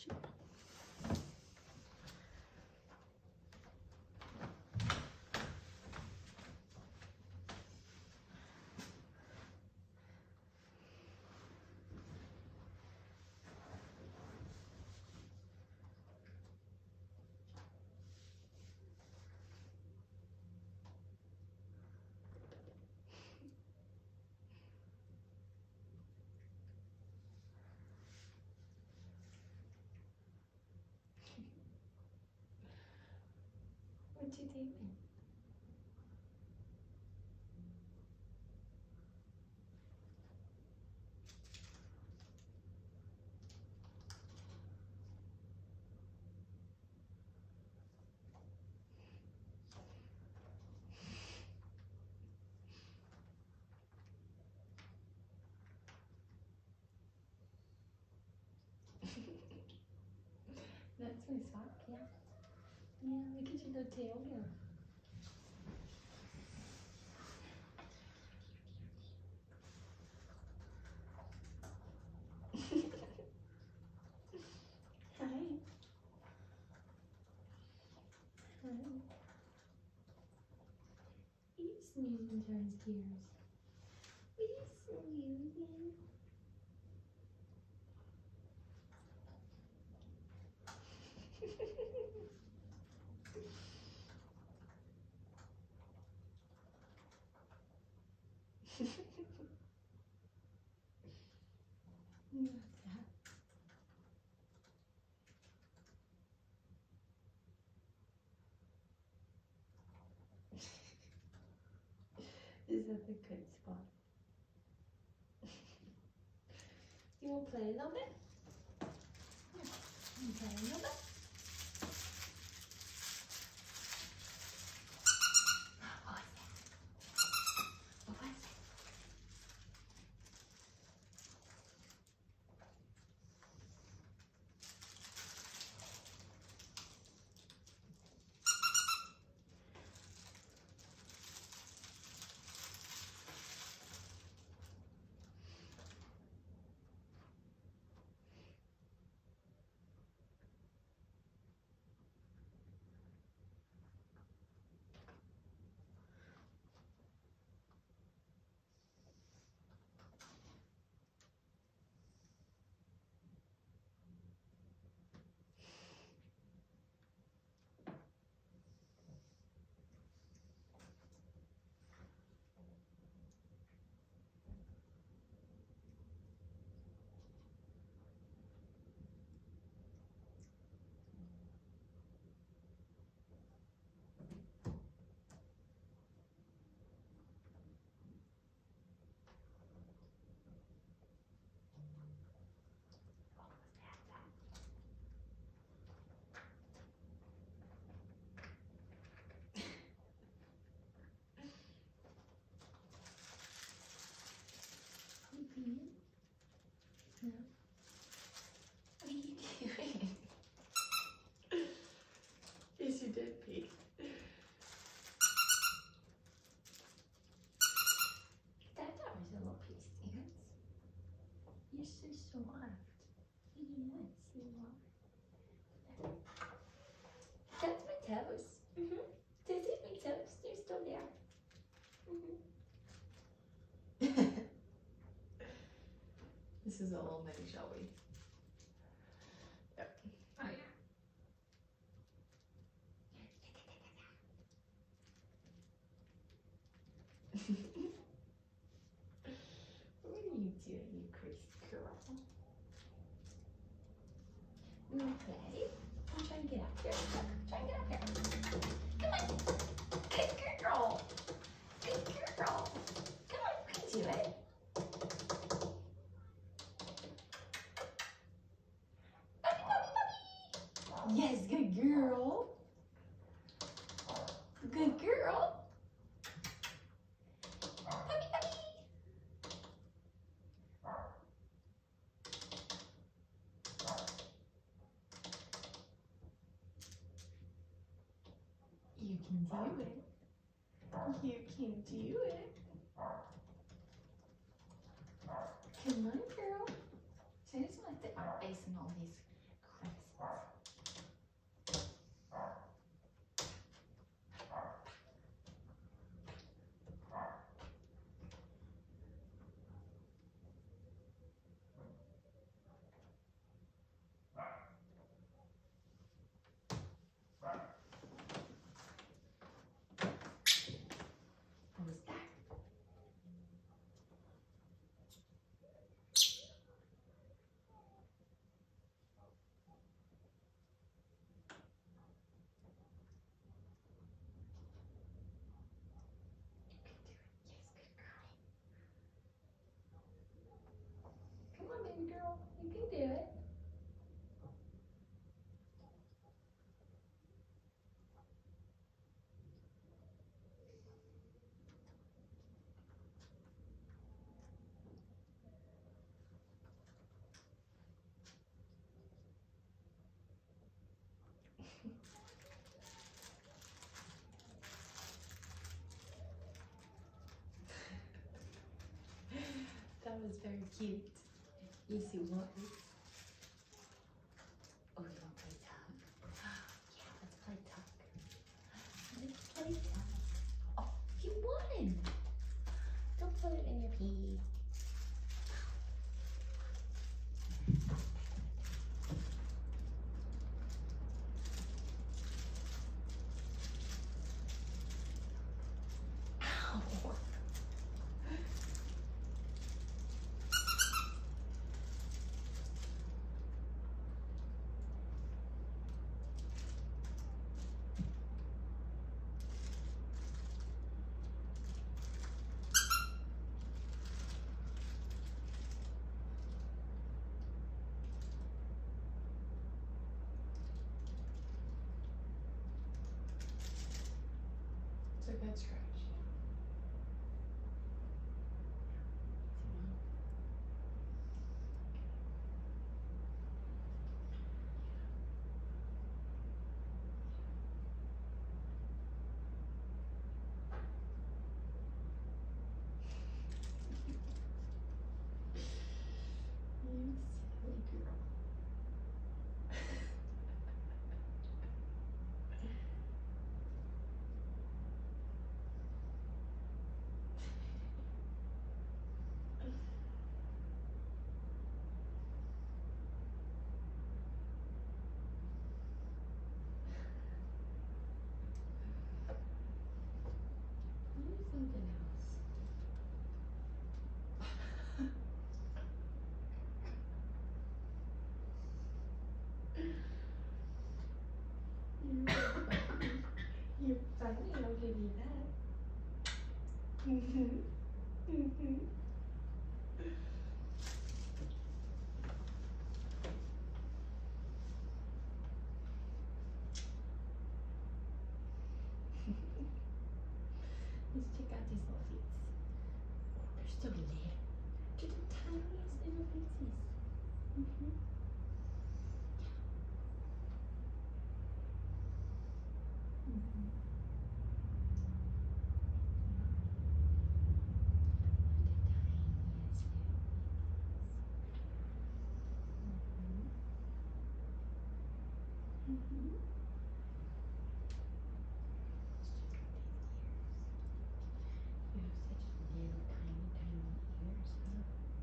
What you doing? That's my sock, yeah. Yeah, look at your little tail here. Hi. Hi. He's snoozing John's gears. He's snoozing. What's that? Is that the good spot? You want to play a little bit? Yeah. You play a little bit? What was that? What was that? No. What are you doing? Yes, you did pee. That was a little piece dance. You're so soft. Yes, you are. That's my toes. This is my toes. They're still there. This is a little mini Shelby. Yep. Oh yeah. What are you doing, you crazy girl? You wanna play? I'm trying to get out here. Try and get out here. Come on. Good girl. Good girl. Come on, we can do it. Puppy, puppy, puppy. Yes, good girl. Good girl. Puppy, puppy. You can do it. You can do it. Come on, girl. So I just want to fit my face in all these crevices. That was very cute. Easy one. Oh, you want to play tug? Yeah, let's play tug. Let's play tug. Oh, you won! Don't put it in your pee. It's a good scratch. You silly girl. Do something else. You're funny, I'll give you that. Let's check out these little feet. Oh, they're so little. They're the tiniest little feetsies. You have such little tiny ears, huh?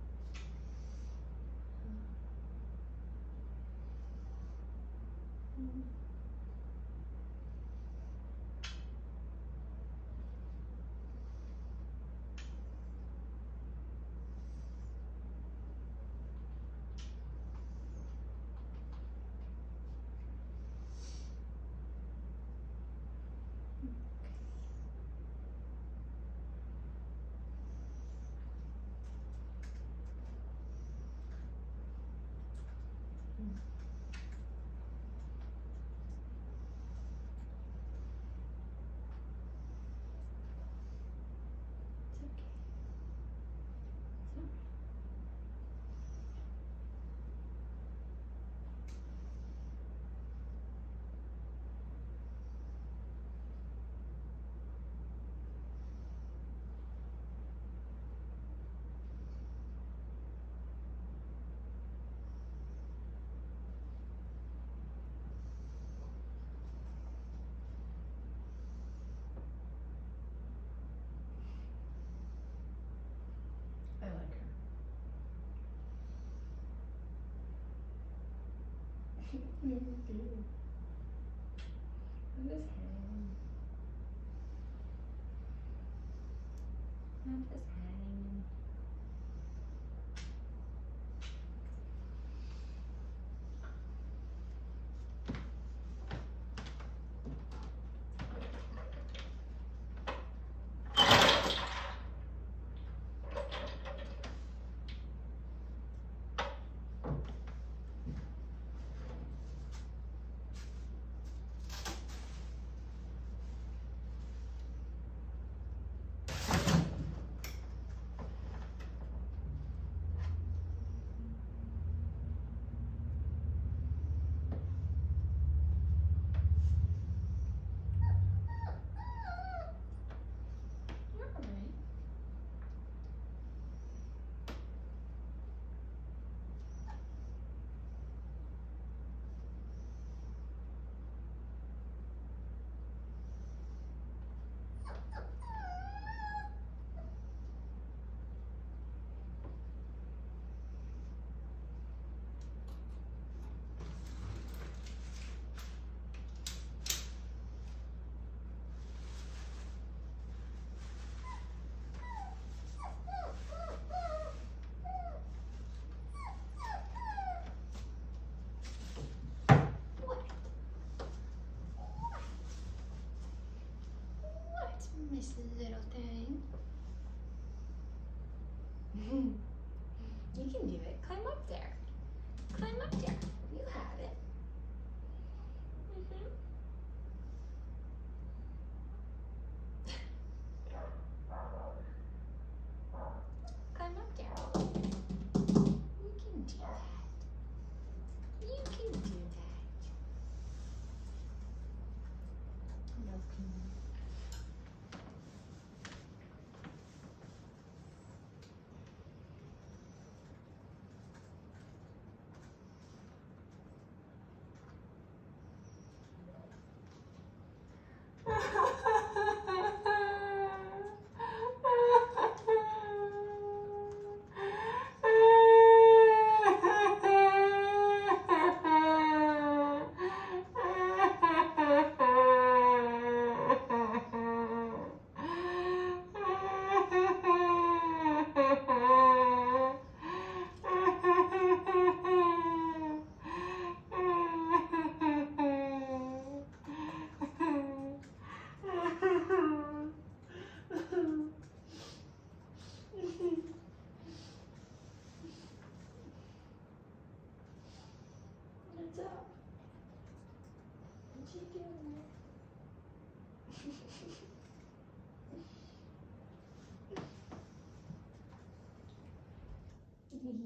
It's okay. It's alright. I like her. You do. Look at his hand. Not his hand.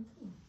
Mm-hmm.